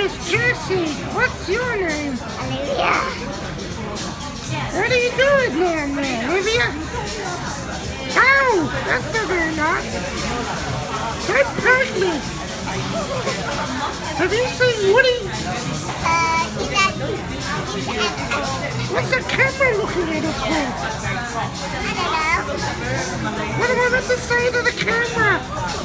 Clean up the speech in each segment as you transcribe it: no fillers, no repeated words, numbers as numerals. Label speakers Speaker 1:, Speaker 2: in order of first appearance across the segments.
Speaker 1: is Jessie. What's your name?
Speaker 2: Olivia.
Speaker 1: What are you doing down there, Olivia? Ow! That's not very nice. Don't push me. Have you seen Woody? What's the camera looking at us for?
Speaker 2: I don't know.
Speaker 1: What am I meant to say to the camera?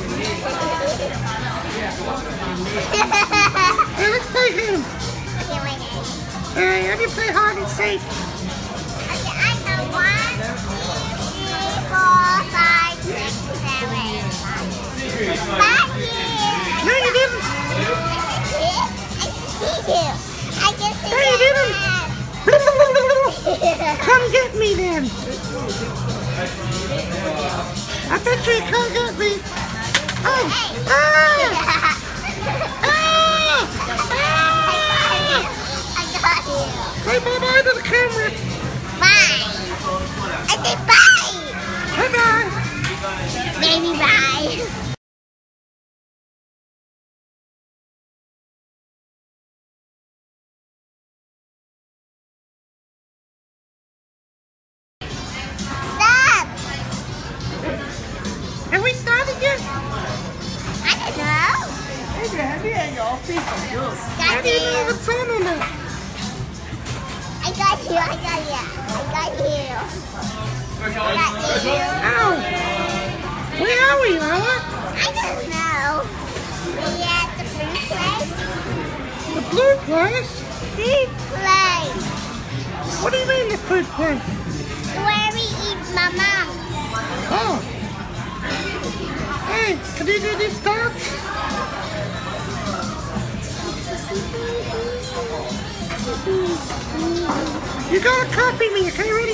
Speaker 1: Hey, let's play him.
Speaker 2: Okay, my name.
Speaker 1: Hey, how do you play hide and seek?
Speaker 2: Okay, I know 1, 2, 3, 4, 5, 6, 7, 8, 9.
Speaker 1: No, you didn't.
Speaker 2: I just
Speaker 1: No, you didn't. Come get me then. I bet you can't get me. Oh! Ah! Ah!
Speaker 2: I got you.
Speaker 1: Say bye-bye to the camera.
Speaker 2: Bye. I say bye.
Speaker 1: Bye-bye.
Speaker 2: Baby, bye. Stop.
Speaker 1: Have we started yet?
Speaker 2: I don't know.
Speaker 1: Hey, Daddy, hey, y'all.
Speaker 2: Got
Speaker 1: How do you know
Speaker 2: you.
Speaker 1: what's on or not?
Speaker 2: I got you. I got you. I got you.
Speaker 1: Ow! Where are we, Lola?
Speaker 2: I don't know. We at the food place.
Speaker 1: The blue place?
Speaker 2: Food place.
Speaker 1: What do you mean the food place?
Speaker 2: Where we eat mama.
Speaker 1: Oh. Hey, can you do these dots? You gotta copy me, okay? Ready?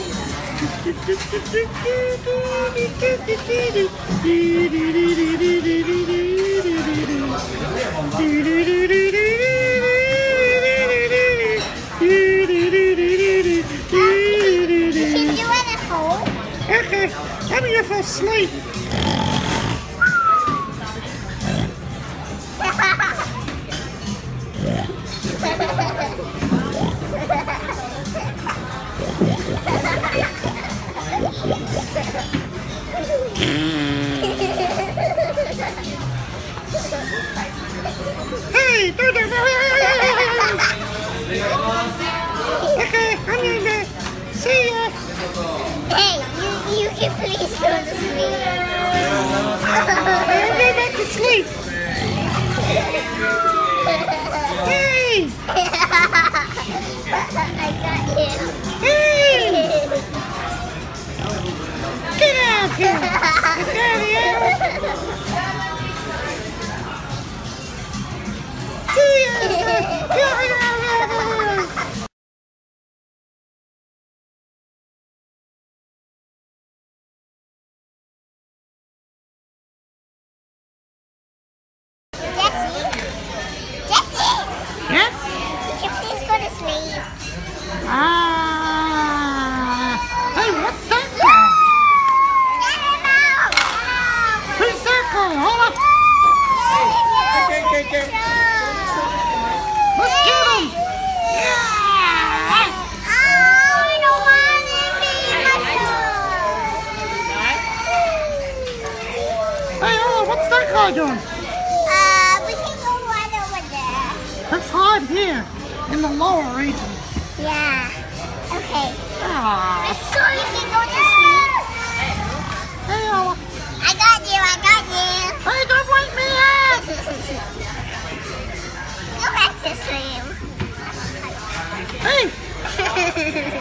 Speaker 2: You should do it at home.
Speaker 1: Okay, let me if I sleep. Hey, do that. Okay, I'm in there. See ya.
Speaker 2: Hey, you can please go to sleep.
Speaker 1: I'm going back to sleep. Hey!
Speaker 2: I got you.
Speaker 1: Hey! Get out here! Get out of here! See ya!
Speaker 2: Jessie,
Speaker 1: Yes?
Speaker 2: would you please go to sleep?
Speaker 1: Hey, what's that guy?
Speaker 2: Get him out!
Speaker 1: Who's that guy? Hold up! Let's get him! Yeah!
Speaker 2: Oh, I don't want to be
Speaker 1: Hey, hold on, what's that guy doing?
Speaker 2: we can go right over there.
Speaker 1: Let's hide here in the lower regions.
Speaker 2: Yeah. Okay.
Speaker 1: Ah.
Speaker 2: So you can go to sleep.
Speaker 1: Hey, Ola.
Speaker 2: I got you.
Speaker 1: Hey, don't wake me up!
Speaker 2: Go back to sleep.
Speaker 1: Hey!